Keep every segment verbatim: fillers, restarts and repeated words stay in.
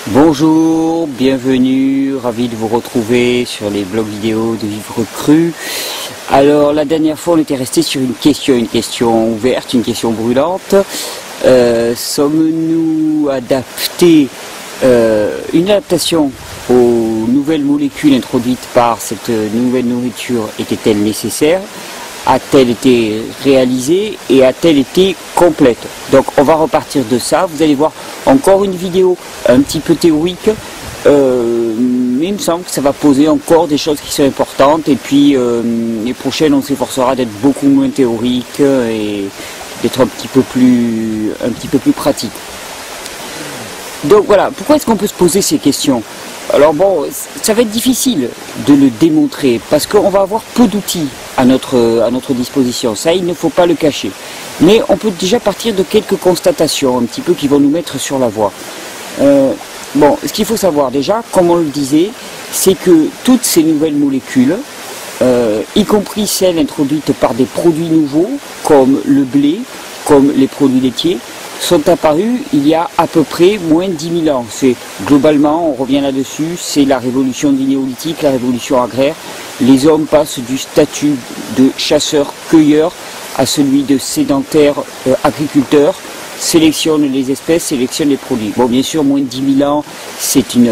Bonjour, bienvenue, ravi de vous retrouver sur les blogs vidéo de Vivre Cru. Alors la dernière fois on était resté sur une question, une question ouverte, une question brûlante. Euh, Sommes-nous adaptés, euh, une adaptation aux nouvelles molécules introduites par cette nouvelle nourriture était-elle nécessaire? A-t-elle été réalisée et a-t-elle été complète? Donc on va repartir de ça. Vous allez voir encore une vidéo un petit peu théorique, euh, mais il me semble que ça va poser encore des choses qui sont importantes. Et puis euh, les prochaines, on s'efforcera d'être beaucoup moins théorique et d'être un petit peu plus, un petit peu plus pratique. Donc voilà, pourquoi est-ce qu'on peut se poser ces questions? Alors bon, ça va être difficile de le démontrer parce qu'on va avoir peu d'outils à notre, à notre disposition. Ça, il ne faut pas le cacher. Mais on peut déjà partir de quelques constatations un petit peu qui vont nous mettre sur la voie. Euh, bon, ce qu'il faut savoir déjà, comme on le disait, c'est que toutes ces nouvelles molécules, euh, y compris celles introduites par des produits nouveaux, comme le blé, comme les produits laitiers, sont apparus il y a à peu près moins de dix mille ans. C'est globalement, on revient là-dessus, c'est la révolution du néolithique, la révolution agraire. Les hommes passent du statut de chasseur-cueilleur à celui de sédentaire euh, agriculteur, sélectionnent les espèces, sélectionnent les produits. Bon, bien sûr, moins de dix mille ans, c'est une,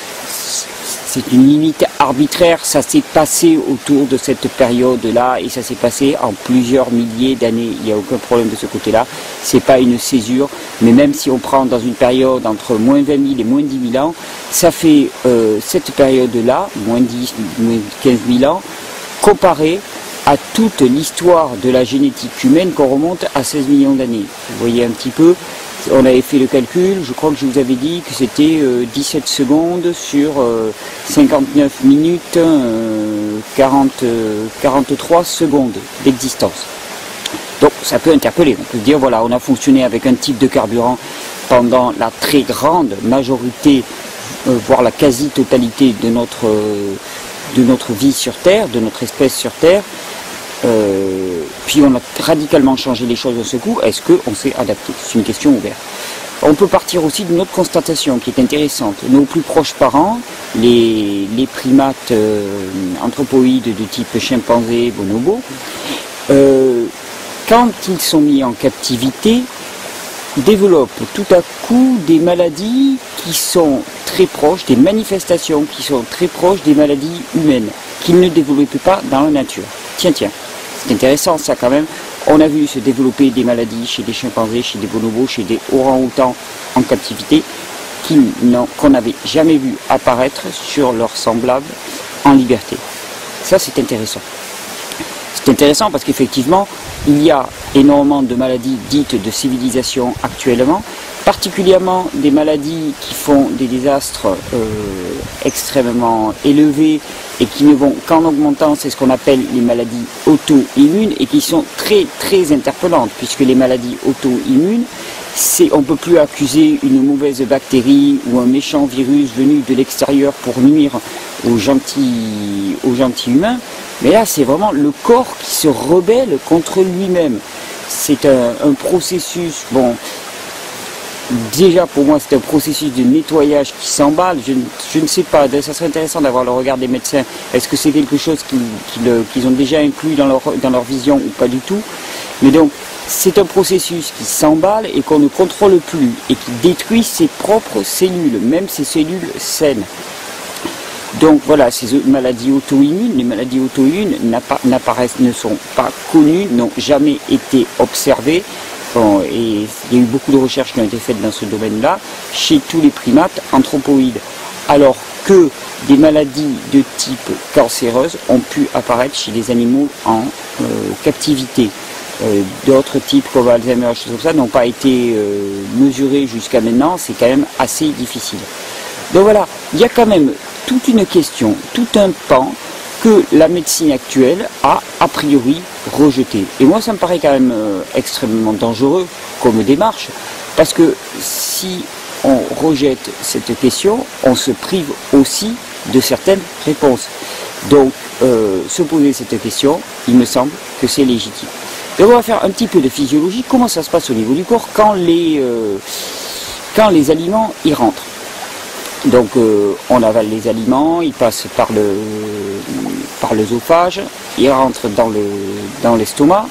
c'est une limite arbitraire, ça s'est passé autour de cette période-là et ça s'est passé en plusieurs milliers d'années. Il n'y a aucun problème de ce côté-là, c'est pas une césure, mais même si on prend dans une période entre moins vingt mille et moins dix mille ans, ça fait euh, cette période-là, moins dix, moins quinze mille ans, comparé à toute l'histoire de la génétique humaine qu'on remonte à seize millions d'années. Vous voyez un petit peu, on avait fait le calcul, je crois que je vous avais dit que c'était euh, dix-sept secondes sur euh, cinquante-neuf minutes, euh, quarante, euh, quarante-trois secondes d'existence. Donc ça peut interpeller, on peut dire voilà, on a fonctionné avec un type de carburant pendant la très grande majorité, euh, voire la quasi-totalité de notre, euh, de notre vie sur Terre, de notre espèce sur Terre. Euh, puis on a radicalement changé les choses de ce coup. Est-ce qu'on s'est adapté? C'est une question ouverte. On peut partir aussi d'une autre constatation qui est intéressante. Nos plus proches parents, les, les primates euh, anthropoïdes de type chimpanzé, bonobo, euh, quand ils sont mis en captivité, développent tout à coup des maladies qui sont très proches, des manifestations qui sont très proches des maladies humaines, qu'ils ne développaient pas dans la nature. Tiens, tiens, c'est intéressant ça quand même. On a vu se développer des maladies chez des chimpanzés, chez des bonobos, chez des orang-outans en captivité, qu'on n'avait jamais vu apparaître sur leurs semblables en liberté. Ça, c'est intéressant. C'est intéressant parce qu'effectivement, il y a énormément de maladies dites de civilisation actuellement, particulièrement des maladies qui font des désastres euh, extrêmement élevés et qui ne vont qu'en augmentant, c'est ce qu'on appelle les maladies auto-immunes et qui sont très très interpellantes puisque les maladies auto-immunes, on ne peut plus accuser une mauvaise bactérie ou un méchant virus venu de l'extérieur pour nuire aux gentils, aux gentils humains, mais là c'est vraiment le corps qui se rebelle contre lui-même. C'est un, un processus, bon, déjà pour moi c'est un processus de nettoyage qui s'emballe, je, je ne sais pas, ça serait intéressant d'avoir le regard des médecins, est-ce que c'est quelque chose qu'ils qui qu'ils ont déjà inclus dans leur, dans leur vision ou pas du tout, mais donc c'est un processus qui s'emballe et qu'on ne contrôle plus et qui détruit ses propres cellules, même ses cellules saines. Donc voilà, ces maladies auto-immunes, les maladies auto-immunes n'apparaissent, ne sont pas connues, n'ont jamais été observées. Bon, et il y a eu beaucoup de recherches qui ont été faites dans ce domaine-là, chez tous les primates anthropoïdes. Alors que des maladies de type cancéreuse ont pu apparaître chez les animaux en euh, captivité. Euh, D'autres types comme Alzheimer, choses comme ça, n'ont pas été euh, mesurés jusqu'à maintenant, c'est quand même assez difficile. Donc voilà, il y a quand même toute une question, tout un pan que la médecine actuelle a a priori rejeté. Et moi ça me paraît quand même euh, extrêmement dangereux comme démarche, parce que si on rejette cette question, on se prive aussi de certaines réponses. Donc euh, se poser cette question, il me semble que c'est légitime. Et on va faire un petit peu de physiologie, comment ça se passe au niveau du corps quand les, euh, quand les aliments y rentrent. Donc euh, on avale les aliments, ils passent par le par l'œsophage, ils rentrent dans le dans l'estomac.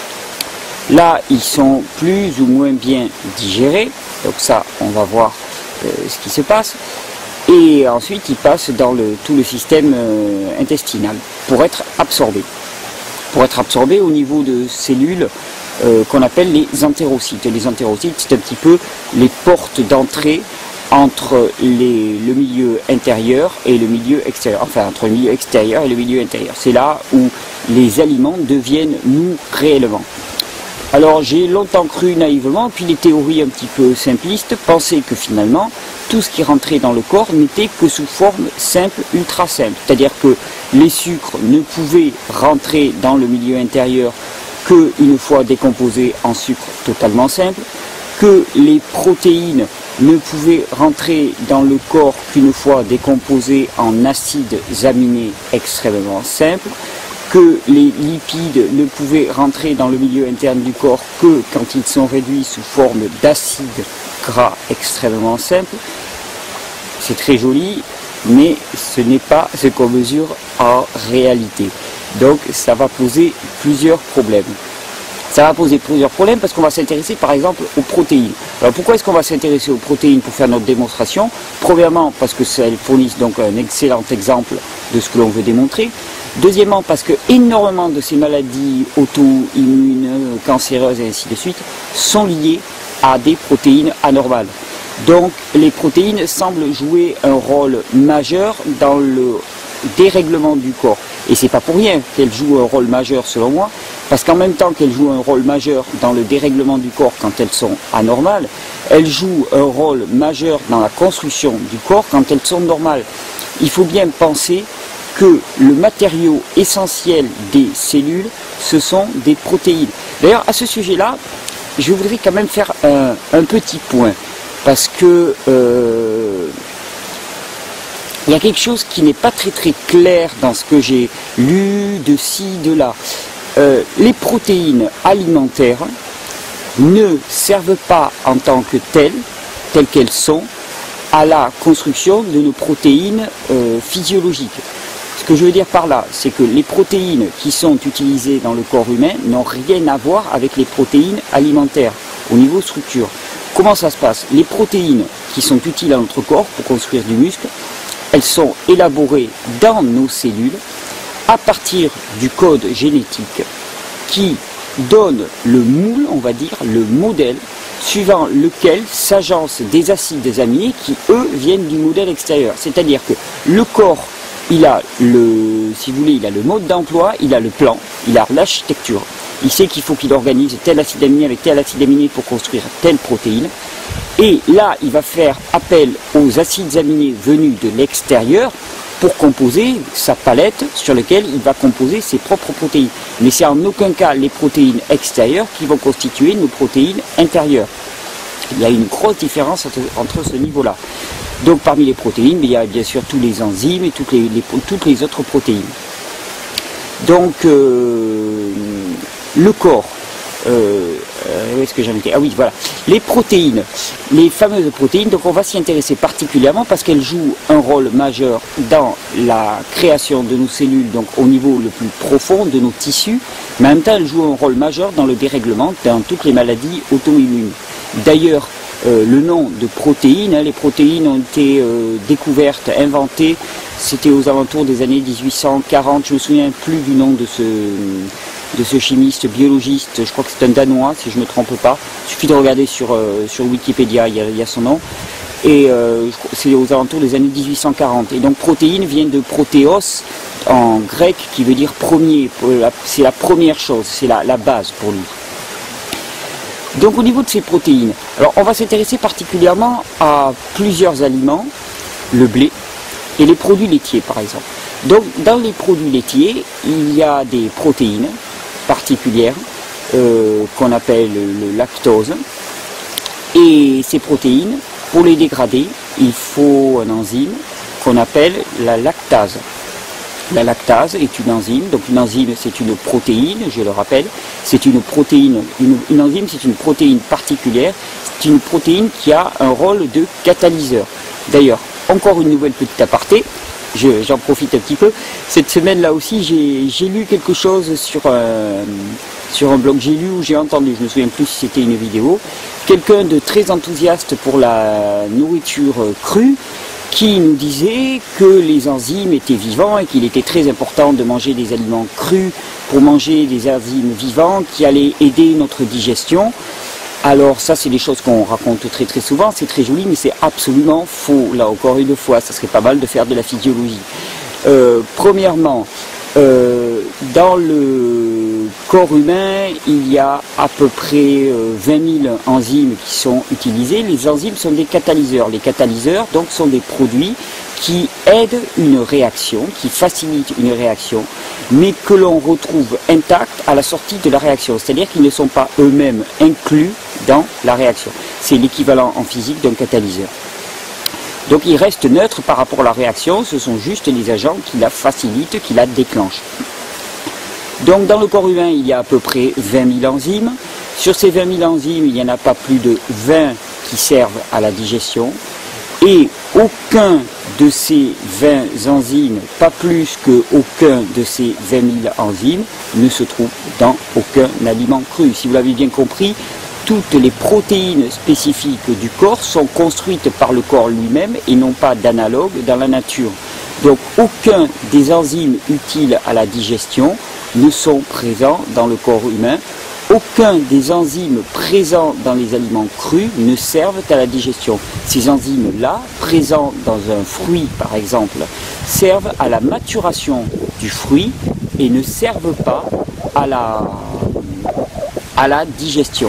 Là, ils sont plus ou moins bien digérés. Donc ça, on va voir euh, ce qui se passe. Et ensuite, ils passent dans le, tout le système euh, intestinal pour être absorbés. Pour être absorbés au niveau de cellules euh, qu'on appelle les entérocytes. Les entérocytes, c'est un petit peu les portes d'entrée entre les, le milieu intérieur et le milieu extérieur. Enfin, entre le milieu extérieur et le milieu intérieur. C'est là où les aliments deviennent nous réellement. Alors j'ai longtemps cru naïvement, puis les théories un petit peu simplistes pensaient que finalement tout ce qui rentrait dans le corps n'était que sous forme simple, ultra simple. C'est-à-dire que les sucres ne pouvaient rentrer dans le milieu intérieur qu'une fois décomposés en sucre totalement simple, que les protéines ne pouvaient rentrer dans le corps qu'une fois décomposées en acides aminés extrêmement simples, que les lipides ne pouvaient rentrer dans le milieu interne du corps que quand ils sont réduits sous forme d'acides gras extrêmement simples. C'est très joli, mais ce n'est pas ce qu'on mesure en réalité. Donc ça va poser plusieurs problèmes. Ça va poser plusieurs problèmes parce qu'on va s'intéresser par exemple aux protéines. Alors pourquoi est-ce qu'on va s'intéresser aux protéines pour faire notre démonstration? Premièrement parce que elles fournissent donc un excellent exemple de ce que l'on veut démontrer. Deuxièmement, parce que énormément de ces maladies auto-immunes, cancéreuses et ainsi de suite sont liées à des protéines anormales. Donc les protéines semblent jouer un rôle majeur dans le dérèglement du corps. Et c'est pas pour rien qu'elles jouent un rôle majeur selon moi, parce qu'en même temps qu'elles jouent un rôle majeur dans le dérèglement du corps quand elles sont anormales, elles jouent un rôle majeur dans la construction du corps quand elles sont normales. Il faut bien penser que le matériau essentiel des cellules, ce sont des protéines. D'ailleurs, à ce sujet-là, je voudrais quand même faire un, un petit point, parce que euh, il y a quelque chose qui n'est pas très très clair dans ce que j'ai lu de ci, de là. Euh, les protéines alimentaires ne servent pas en tant que telles, telles qu'elles sont, à la construction de nos protéines euh, physiologiques. Ce que je veux dire par là, c'est que les protéines qui sont utilisées dans le corps humain n'ont rien à voir avec les protéines alimentaires au niveau structure. Comment ça se passe? Les protéines qui sont utiles à notre corps pour construire du muscle, elles sont élaborées dans nos cellules à partir du code génétique qui donne le moule, on va dire, le modèle suivant lequel s'agencent des acides aminés qui, eux, viennent du modèle extérieur. C'est-à-dire que le corps, il a le, si vous voulez, il a le mode d'emploi, il a le plan, il a l'architecture. Il sait qu'il faut qu'il organise tel acide aminé avec tel acide aminé pour construire telle protéine. Et là, il va faire appel aux acides aminés venus de l'extérieur pour composer sa palette sur laquelle il va composer ses propres protéines. Mais c'est en aucun cas les protéines extérieures qui vont constituer nos protéines intérieures. Il y a une grosse différence entre ce niveau-là. Donc parmi les protéines, il y a bien sûr tous les enzymes et toutes les, les, toutes les autres protéines. Donc euh, le corps, euh, où est-ce que j'en étais? Ah oui, voilà. Les protéines, les fameuses protéines, donc on va s'y intéresser particulièrement parce qu'elles jouent un rôle majeur dans la création de nos cellules, donc au niveau le plus profond de nos tissus, mais en même temps elles jouent un rôle majeur dans le dérèglement dans toutes les maladies auto-immunes. D'ailleurs, euh, le nom de protéines, hein, les protéines ont été euh, découvertes, inventées, c'était aux alentours des années mille huit cent quarante, je me souviens plus du nom de ce... de ce chimiste, biologiste, je crois que c'est un Danois, si je ne me trompe pas. Il suffit de regarder sur, euh, sur Wikipédia, il y, a, il y a son nom. Et euh, c'est aux alentours des années mille huit cent quarante. Et donc protéine vient de protéos, en grec, qui veut dire premier. C'est la première chose, c'est la, la base pour lui. Donc au niveau de ces protéines, alors on va s'intéresser particulièrement à plusieurs aliments, le blé et les produits laitiers par exemple. Donc dans les produits laitiers, il y a des protéines particulières euh, qu'on appelle le lactose. Et ces protéines, pour les dégrader, il faut un enzyme qu'on appelle la lactase. La lactase est une enzyme, donc une enzyme c'est une protéine, je le rappelle, c'est une protéine, une, une enzyme c'est une protéine particulière, c'est une protéine qui a un rôle de catalyseur. D'ailleurs, encore une nouvelle petite aparté, j'en profite un petit peu. Cette semaine là aussi j'ai lu quelque chose sur, euh, sur un blog, j'ai lu ou j'ai entendu, je ne me souviens plus si c'était une vidéo, quelqu'un de très enthousiaste pour la nourriture crue, qui nous disait que les enzymes étaient vivants et qu'il était très important de manger des aliments crus pour manger des enzymes vivants qui allaient aider notre digestion. Alors ça, c'est des choses qu'on raconte très très souvent, c'est très joli, mais c'est absolument faux. Là encore une fois, ça serait pas mal de faire de la physiologie. Euh, premièrement, euh, dans le corps humain, il y a à peu près euh, vingt mille enzymes qui sont utilisées. Les enzymes sont des catalyseurs. Les catalyseurs, donc, sont des produits qui aident une réaction, qui facilitent une réaction, mais que l'on retrouve intacts à la sortie de la réaction. C'est-à-dire qu'ils ne sont pas eux-mêmes inclus dans la réaction. C'est l'équivalent en physique d'un catalyseur. Donc ils restent neutres par rapport à la réaction, ce sont juste les agents qui la facilitent, qui la déclenchent. Donc dans le corps humain, il y a à peu près vingt mille enzymes. Sur ces vingt mille enzymes, il n'y en a pas plus de vingt qui servent à la digestion. Et aucun de ces vingt enzymes, pas plus qu'aucun de ces vingt mille enzymes, ne se trouve dans aucun aliment cru. Si vous l'avez bien compris, toutes les protéines spécifiques du corps sont construites par le corps lui-même et non pas d'analogues dans la nature. Donc aucun des enzymes utiles à la digestion ne sont présents dans le corps humain. Aucun des enzymes présents dans les aliments crus ne servent à la digestion. Ces enzymes-là, présents dans un fruit par exemple, servent à la maturation du fruit et ne servent pas à la, à la digestion.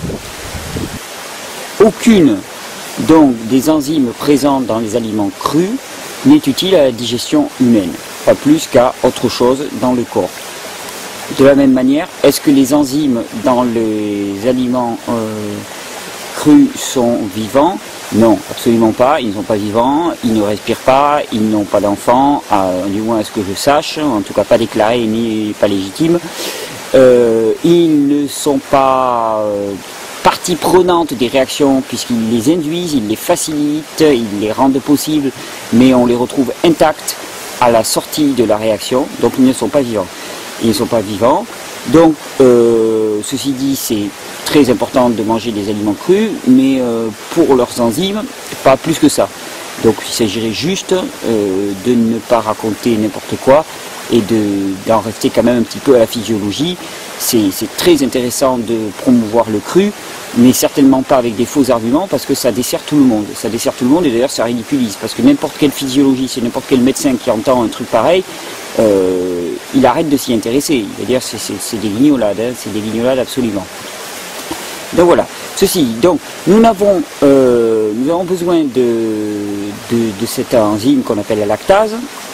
Aucune donc des enzymes présentes dans les aliments crus n'est utile à la digestion humaine, pas plus qu'à autre chose dans le corps. De la même manière, est-ce que les enzymes dans les aliments euh, crus sont vivants? Non, absolument pas, ils ne sont pas vivants, ils ne respirent pas, ils n'ont pas d'enfants, euh, du moins à ce que je sache, en tout cas pas déclarés ni pas légitimes. Euh, ils ne sont pas euh, partie prenante des réactions puisqu'ils les induisent, ils les facilitent, ils les rendent possibles, mais on les retrouve intacts à la sortie de la réaction, donc ils ne sont pas vivants. Ils ne sont pas vivants, donc euh, ceci dit, c'est très important de manger des aliments crus, mais euh, pour leurs enzymes, pas plus que ça. Donc il s'agirait juste euh, de ne pas raconter n'importe quoi et d'en rester quand même un petit peu à la physiologie. C'est très intéressant de promouvoir le cru, mais certainement pas avec des faux arguments parce que ça dessert tout le monde. Ça dessert tout le monde et d'ailleurs ça ridiculise parce que n'importe quel physiologiste et n'importe quel médecin qui entend un truc pareil, euh, il arrête de s'y intéresser. Il va dire c'est des guignolades, hein, c'est des guignolades absolument. Donc voilà, ceci, donc nous avons, euh, nous avons besoin de, de, de cette enzyme qu'on appelle la lactase,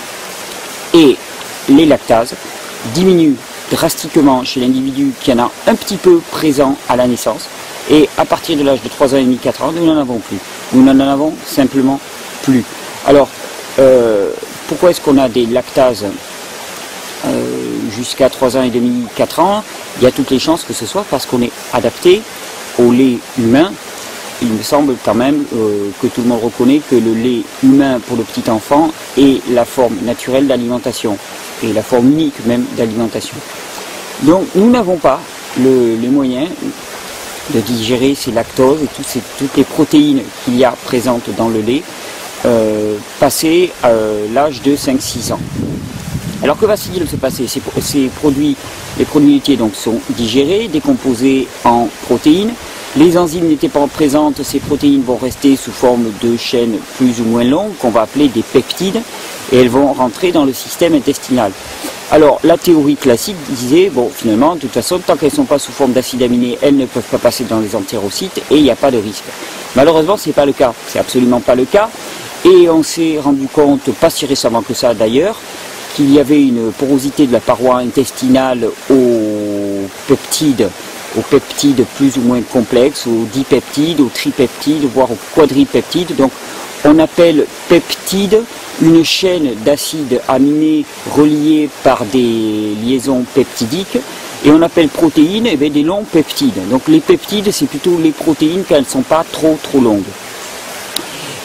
et les lactases diminuent drastiquement chez l'individu qui en a un petit peu présent à la naissance, et à partir de l'âge de trois ans et demi, quatre ans, nous n'en avons plus. Nous n'en avons simplement plus. Alors, euh, pourquoi est-ce qu'on a des lactases euh, jusqu'à trois ans et demi, quatre ans? Il y a toutes les chances que ce soit parce qu'on est adapté au lait humain. Il me semble quand même euh, que tout le monde reconnaît que le lait humain pour le petit enfant est la forme naturelle d'alimentation et la forme unique même d'alimentation. Donc nous n'avons pas le, les moyens de digérer ces lactoses et toutes, ces, toutes les protéines qu'il y a présentes dans le lait euh, passé euh, l'âge de cinq six ans. Alors que va-t-il se passer? Ces, ces produits, les produits laitiers donc, sont digérés, décomposés en protéines. Les enzymes n'étaient pas présentes, ces protéines vont rester sous forme de chaînes plus ou moins longues, qu'on va appeler des peptides, et elles vont rentrer dans le système intestinal. Alors, la théorie classique disait, bon, finalement, de toute façon, tant qu'elles ne sont pas sous forme d'acides aminés, elles ne peuvent pas passer dans les entérocytes, et il n'y a pas de risque. Malheureusement, ce n'est pas le cas, c'est absolument pas le cas, et on s'est rendu compte, pas si récemment que ça d'ailleurs, qu'il y avait une porosité de la paroi intestinale aux peptides, aux peptides plus ou moins complexes, aux dipeptides, aux tripeptides, voire aux quadripeptides. Donc on appelle peptide une chaîne d'acides aminés reliés par des liaisons peptidiques, et on appelle protéines eh bien, des longs peptides. Donc les peptides, c'est plutôt les protéines quand elles ne sont pas trop trop longues.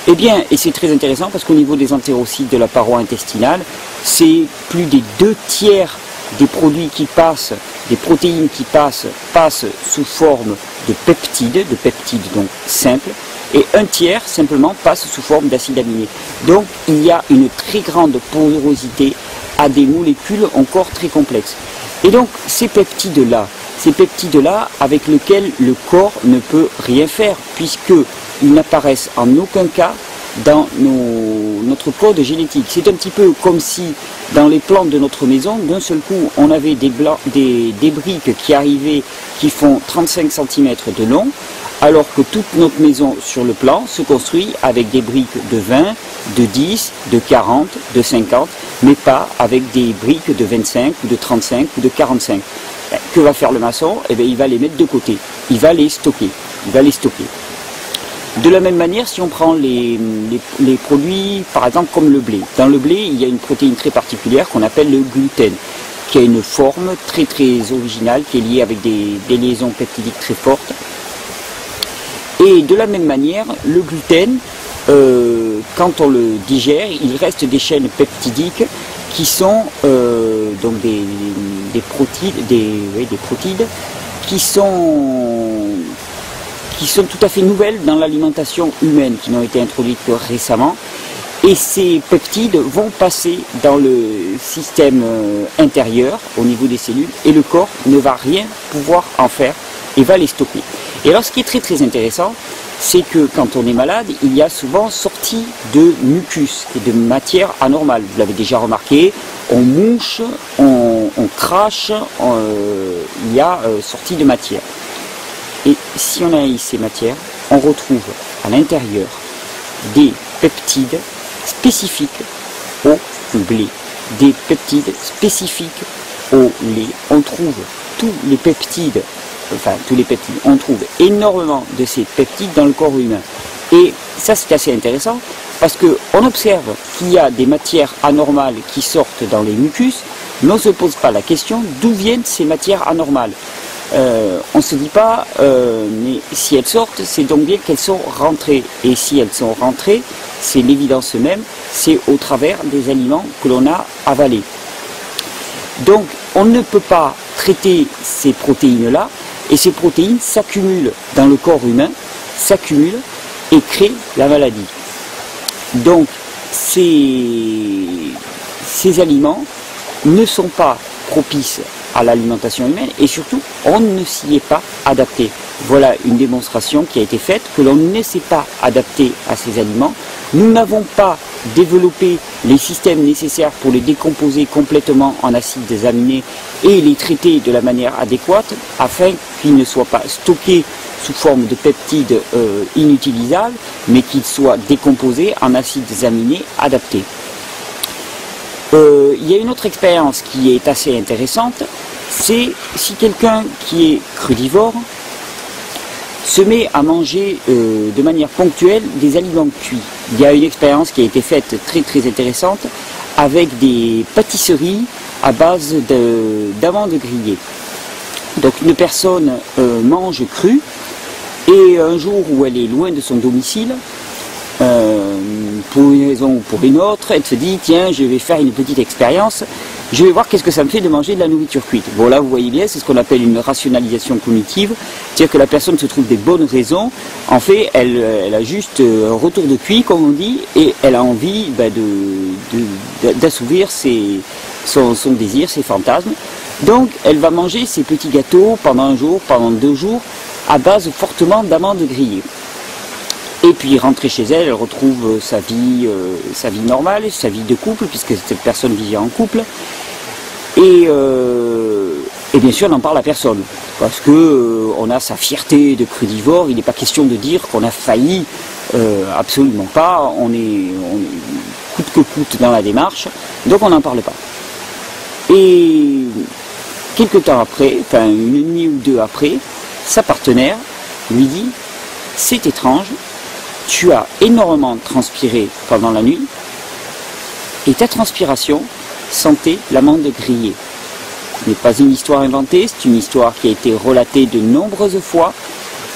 Eh bien, et c'est très intéressant parce qu'au niveau des entérocytes de la paroi intestinale, c'est plus des deux tiers des produits qui passent, des protéines qui passent, passent sous forme de peptides, de peptides donc simples, et un tiers simplement passe sous forme d'acides aminés. Donc il y a une très grande porosité à des molécules encore très complexes. Et donc ces peptides-là, ces peptides-là avec lesquels le corps ne peut rien faire, puisqu'ils n'apparaissent en aucun cas dans nos, notre code génétique. C'est un petit peu comme si dans les plantes de notre maison, d'un seul coup, on avait des, blancs, des, des briques qui arrivaient, qui font trente-cinq centimètres de long, alors que toute notre maison sur le plan se construit avec des briques de vingt, de dix, de quarante, de cinquante, mais pas avec des briques de vingt-cinq, ou de trente-cinq, ou de quarante-cinq. Que va faire le maçon? Eh bien, il va les mettre de côté, il va les stocker, il va les stocker. De la même manière, si on prend les, les, les produits, par exemple comme le blé. Dans le blé, il y a une protéine très particulière qu'on appelle le gluten, qui a une forme très très originale, qui est liée avec des, des liaisons peptidiques très fortes. Et de la même manière, le gluten, euh, quand on le digère, il reste des chaînes peptidiques qui sont euh, donc des, des protides, des, oui, des protides qui sont qui sont tout à fait nouvelles dans l'alimentation humaine, qui n'ont été introduites que récemment. Et ces peptides vont passer dans le système intérieur, au niveau des cellules, et le corps ne va rien pouvoir en faire et va les stopper. Et alors ce qui est très très intéressant, c'est que quand on est malade, il y a souvent sortie de mucus, et de matière anormale. Vous l'avez déjà remarqué, on mouche, on, on crache, on, euh, il y a euh, sortie de matière. Et si on analyse ces matières, on retrouve à l'intérieur des peptides spécifiques au blé, des peptides spécifiques au lait. On trouve tous les peptides, enfin tous les peptides, on trouve énormément de ces peptides dans le corps humain. Et ça c'est assez intéressant parce qu'on observe qu'il y a des matières anormales qui sortent dans les mucus, mais on ne se pose pas la question d'où viennent ces matières anormales. Euh, on ne se dit pas, euh, mais si elles sortent, c'est donc bien qu'elles sont rentrées. Et si elles sont rentrées, c'est l'évidence même, c'est au travers des aliments que l'on a avalés. Donc, on ne peut pas traiter ces protéines-là, et ces protéines s'accumulent dans le corps humain, s'accumulent et créent la maladie. Donc, ces, ces aliments ne sont pas propices à l'alimentation humaine et surtout on ne s'y est pas adapté. Voilà une démonstration qui a été faite que l'on ne s'est pas adapté à ces aliments. Nous n'avons pas développé les systèmes nécessaires pour les décomposer complètement en acides aminés et les traiter de la manière adéquate afin qu'ils ne soient pas stockés sous forme de peptides euh, inutilisables mais qu'ils soient décomposés en acides aminés adaptés. Euh, il y a une autre expérience qui est assez intéressante, c'est si quelqu'un qui est crudivore se met à manger euh, de manière ponctuelle des aliments cuits. Il y a une expérience qui a été faite très très intéressante avec des pâtisseries à base d'amandes grillées. Donc une personne euh, mange cru et un jour où elle est loin de son domicile, Euh, pour une raison ou pour une autre, elle se dit tiens, je vais faire une petite expérience, je vais voir qu'est-ce que ça me fait de manger de la nourriture cuite. Bon là vous voyez bien, c'est ce qu'on appelle une rationalisation cognitive, c'est-à-dire que la personne se trouve des bonnes raisons, en fait elle, elle a juste un retour de cuit comme on dit, et elle a envie bah, d'assouvir son, son désir, ses fantasmes. Donc elle va manger ces petits gâteaux pendant un jour, pendant deux jours, à base fortement d'amandes grillées. Et puis rentrer chez elle, elle retrouve sa vie, euh, sa vie normale, sa vie de couple, puisque cette personne vivait en couple. Et, euh, et bien sûr, on n'en parle à personne, parce que euh, on a sa fierté de crudivore. Il n'est pas question de dire qu'on a failli, euh, absolument pas. On est, on est coûte que coûte dans la démarche, donc on n'en parle pas. Et quelque temps après, enfin une nuit ou deux après, sa partenaire lui dit « C'est étrange. Tu as énormément transpiré pendant la nuit et ta transpiration sentait l'amande grillée. » Ce n'est pas une histoire inventée, c'est une histoire qui a été relatée de nombreuses fois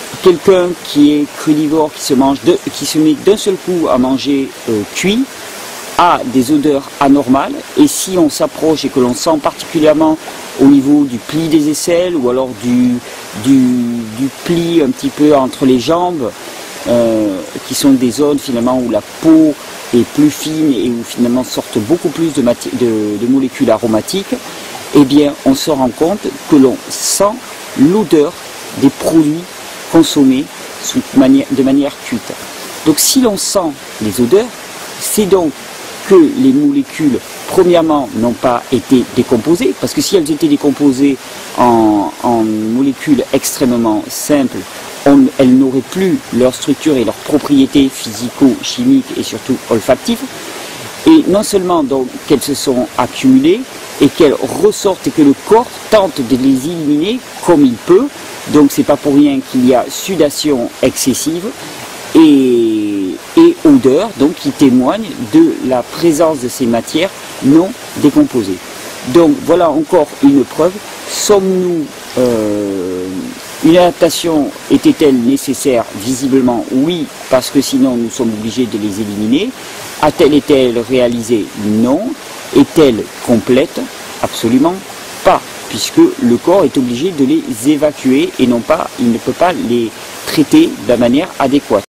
quelqu'un qui est crudivore, qui se, mange de, qui se met d'un seul coup à manger euh, cuit, a des odeurs anormales, et si on s'approche et que l'on sent particulièrement au niveau du pli des aisselles ou alors du, du, du pli un petit peu entre les jambes, euh, qui sont des zones finalement où la peau est plus fine et où finalement sortent beaucoup plus de, de, de molécules aromatiques, eh bien on se rend compte que l'on sent l'odeur des produits consommés sous manière, de manière cuite. Donc si l'on sent les odeurs, c'est donc que les molécules, premièrement, n'ont pas été décomposées, parce que si elles étaient décomposées en, en molécules extrêmement simples, on, elles n'auraient plus leur structure et leurs propriétés physico-chimiques et surtout olfactives. Et non seulement donc qu'elles se sont accumulées et qu'elles ressortent et que le corps tente de les éliminer comme il peut. Donc c'est pas pour rien qu'il y a sudation excessive et, et odeur donc qui témoignent de la présence de ces matières non décomposées. Donc voilà encore une preuve. Sommes-nous euh, une adaptation était-elle nécessaire? Visiblement oui, parce que sinon nous sommes obligés de les éliminer. A-t-elle été réalisée? Non. Est-elle complète? Absolument pas, puisque le corps est obligé de les évacuer et non pas, il ne peut pas les traiter de la manière adéquate.